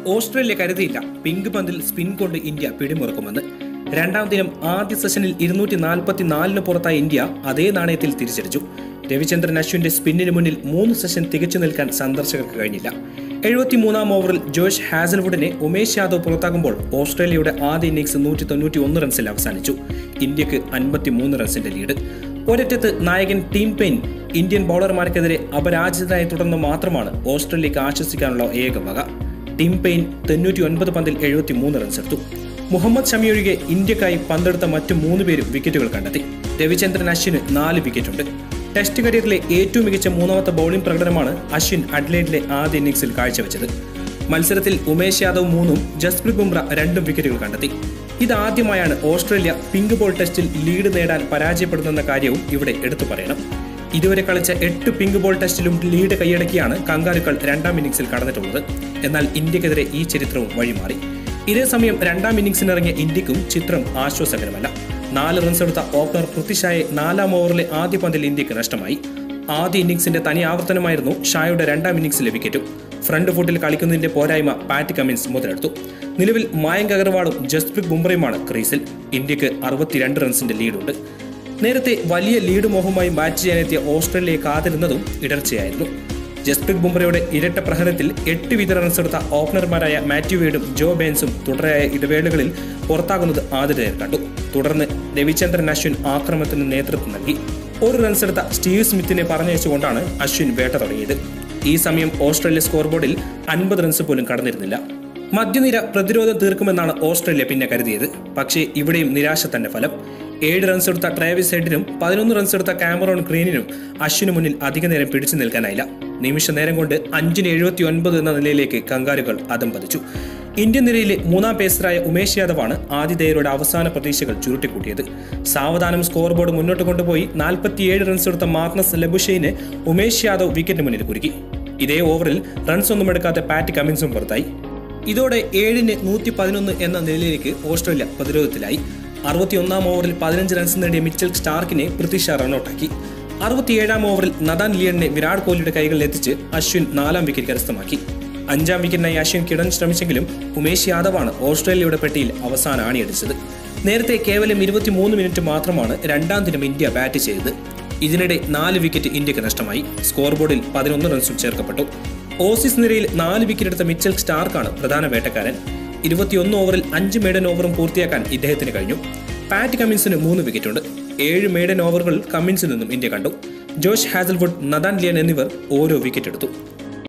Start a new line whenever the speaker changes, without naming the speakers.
Australia കരുതിയില്ല pink പന്തിൽ spin കൊണ്ട് ഇന്ത്യ പിടിമുറുക്കുമെന്ന്. രണ്ടാം ദിനം ആദ്യ സെഷനിൽ 244 പുറത്തായ ഇന്ത്യ അതേ നാണയത്തിൽ തിരിച്ചടിച്ചു. രവിചന്ദ്രൻ അശ്വിന്റെ സ്പിന്നിന് മുന്നിൽ 3 സെഷൻ തികച്ചു നിൽക്കാൻ സന്ദർശകർക്ക് കഴിഞ്ഞില്ല. 73-ാം ഓവറിൽ ജോഷ് ഹാസൽവുഡിനെ ഉമേഷ് യാദവ് പുറത്താക്കുമ്പോൾ ഓസ്ട്രേലിയയുടെ ആദ്യ ഇന്നിംഗ്സ് 191 റൺസിൽ അവസാനിച്ചു. ഇന്ത്യക്ക് 53 റൺസിന്റെ ലീഡ്. ഒരറ്റത്ത് നായകൻ ടിം പെയിൻ ഇന്ത്യൻ ബൗളർമാർക്കെതിരെ അപരാജിതനായി തുടർന്ന് മാത്രമാണ് ഓസ്ട്രേലിയക്ക് ആശ്വസിക്കാനുള്ള ഏക വക. ടിം പെയിൻ 99 പന്തിൽ 73 റൺസ് എടുത്തു. മുഹമ്മദ് ഷമി ഒഴികെ ഇന്ത്യക്കായി പന്തെടുത്ത മറ്റു 3 പേരും വിക്കറ്റുകൾ കണ്ടെത്തി. രവിചന്ദ്രൻ അശ്വിന് 4 വിക്കറ്റുണ്ട്. ടെസ്റ്റ് കരിയറിലെ ഏറ്റവും മികച്ച 3ാമത്തെ ബൌളിംഗ് പ്രകടനമാണ് അശ്വിൻ അഡ്ലൈഡിലെ ആദ്യ ഇന്നിംഗ്സിൽ കാഴ്ചവെച്ചത്. മത്സരത്തിൽ ഉമേഷ് യാദവ് 3ഉം ജസ്പ്രീത് ബുംറ 2 വിക്കറ്റുകൾ കണ്ടെത്തി. ഇതാദ്യമായാണ് ഓസ്ട്രേലിയ പിങ്ക് ബോൾ ടെസ്റ്റിൽ ലീഡ് നേടാൻ പരാജയപ്പെടുന്ന കാര്യവും ഇവിടെ എടുത്തു പറയണം. ഇതുവരെ കളിച്ച 8 പിങ്ക് ബോൾ ടെസ്റ്റിലും ലീഡ് കൈയടക്കിയാണ് കങ്കാരുക്കൾ രണ്ടാം ഇന്നിംഗ്സിൽ കടന്നിട്ടുള്ളത്. എന്നാൽ ഇന്ത്യക്കെതിരെ ഈ ചരിത്രവും വഴിമാറി. ഇതേസമയം രണ്ടാം ഇന്നിംഗ്സിനിറങ്ങിയ ഇന്ത്യക്കും ചിത്രം ആശ്വാസകരമല്ല. 4 റൺസ് എടുത്ത ഓപ്പണർ പൃഥ്വി ഷായെ 4-ാം ഓവറിലെ ആദ്യ പന്തിൽ ഇന്ത്യക്ക് നഷ്ടമായി. ആദ്യ ഇന്നിംഗ്സിന്റെ തനി ആവർത്തനമായിരുന്നു ഷായുടെ രണ്ടാം ഇന്നിംഗ്സിലെ വിക്കറ്റും. ഫ്രണ്ട് ഫുട്ടിൽ കളിക്കുന്നതിന്റെ പോരായ്മ പാറ്റ് കമ്മിൻസ് മുതലെടുത്തു. നിലവിൽ മായങ്ക് അഗർവാളും ജസ്പ്രീത് ബുംറയുമാണ് ക്രീസിൽ. ഇന്ത്യക്ക് 62 റൺസിന്റെ ലീഡുണ്ട്. നേരത്തെ വലിയ ലീഡ് മോഹവുമായി ബാറ്റ് ചെയ്യാനെത്തിയ ഓസ്ട്രേലിയയെ കാത്തിരുന്നതും ഇടർച്ചയായിരുന്നു. ജസ്പ്രീത് ബുംറയുടെ ഇരട്ട പ്രഹരത്തിൽ 8 വീതം റൺസ് എടുത്ത ഓപ്പണർമാരായ മാത്യു വെയ്ഡും ജോ ബെയിൻസും തുടരെയായ ഇടവേളകളിൽ പുറത്താകുന്നത് ആതിഥേയർ കണ്ടു. തുടർന്ന് രവിചന്ദ്രൻ അശ്വിൻ ആക്രമണത്തിന് നേതൃത്വം നൽകി. 1 റൺസ് എടുത്ത സ്റ്റീവ് സ്മിത്തിനെ പറഞ്ഞയച്ചുകൊണ്ടാണ് അശ്വിൻ വേട്ട തുടങ്ങിയത്. ഈ സമയം ഓസ്ട്രേലിയ സ്കോർ ബോർഡിൽ 50 റൺസ് പോലും കടന്നിരുന്നില്ല. മധ്യനിര പ്രതിരോധം തീർക്കുമെന്നാണ് ഓസ്ട്രേലിയ പിന്നെ കരുതിയത്. പക്ഷേ ഇവിടെയും നിരാശ തന്നെ ഫലം. 7 റൺസ് എടുത്ത ട്രാവിസ് ഹെഡിനും 11 റൺസ് എടുത്ത കാമറോൺ ഗ്രീനിനും അശ്വിന് മുന്നിൽ അധിക നേരം പിടിച്ചു നിൽക്കാനായില്ല. നിമിഷ നേരം കൊണ്ട് 5-79 എന്ന നിലയിലേക്ക് കങ്കാരുകൾ അധംപതിച്ചു. ഇന്ത്യൻ നിരയിലെ 3ാം പേസറായ ഉമേഷ് യാദവാണ് ആതിഥേയരുടെ അവസാന പ്രതീക്ഷകൾ ചുരുട്ടിക്കൂട്ടിയത്. സാവധാനം സ്കോർ ബോർഡ് മുന്നോട്ട് കൊണ്ടുപോയി 47 റൺസ് എടുത്ത മാഗ്നസ് ലബുഷെയിനെ ഉമേഷ് യാദവ് വിക്കറ്റിന് മുന്നിൽ കുരുക്കി. ഇതേ ഓവറിൽ റൺസ് ഒന്നും എടുക്കാത്ത പാറ്റ് കമ്മിൻസും പുറത്തായി. ഇതോടെ 7-111 എന്ന നിലയിലേക്ക് ഓസ്ട്രേലിയ പ്രതിരോധത്തിലായി. 61-ാം ഓവറിൽ 15 റൺസ് നേടിയ മിച്ചൽ സ്റ്റാർക്കിനെ പൃഥ്വി ഷാ റണ്ണൌട്ടാക്കി. 67-ാം ഓവറിൽ നഥാൻ ലിയണിനെ വിരാട് കോഹ്ലിയുടെ കൈകളിൽ എത്തിച്ച് അശ്വിൻ 4ാം വിക്കറ്റ് കരസ്ഥമാക്കി. 5ാം വിക്കറ്റിനായി അശ്വിൻ കിടൻ ശ്രമിച്ചെങ്കിലും ഉമേഷ് യാദവാണ് ഓസ്ട്രേലിയയുടെ പെട്ടിയിൽ അവസാന ആണിയടിച്ചത്. നേരത്തെ കേവലം 23 മിനിറ്റ് മാത്രമാണ് രണ്ടാം ദിനം ഇന്ത്യ ബാറ്റ് ചെയ്തത്. ഇതിനിടെ 4 വിക്കറ്റ് ഇന്ത്യക്ക് നഷ്ടമായി. സ്കോർ ബോർഡിൽ 11 റൺസും ചേർക്കപ്പെട്ടു. ഓസീസ് നിരയിൽ 4 വിക്കറ്റ് എടുത്ത മിച്ചൽ സ്റ്റാർക്കാണ് പ്രധാന വേട്ടക്കാരൻ. 21 ഓവറിൽ 5 മെയ്ഡൻ ഓവറും പൂർത്തിയാക്കാൻ ഇദ്ദേഹത്തിന് കഴിഞ്ഞു. പാറ്റ് കമ്മിൻസിന് 3 വിക്കറ്റുണ്ട്. 7 മെയ്ഡൻ ഓവറുകൾ കമ്മിൻസിൽ നിന്നും ഇന്ത്യ കണ്ടു. ജോഷ് ഹാസൽവുഡ്, നഥാൻ ലിയൺ എന്നിവർ ഓരോ വിക്കറ്റ് എടുത്തു.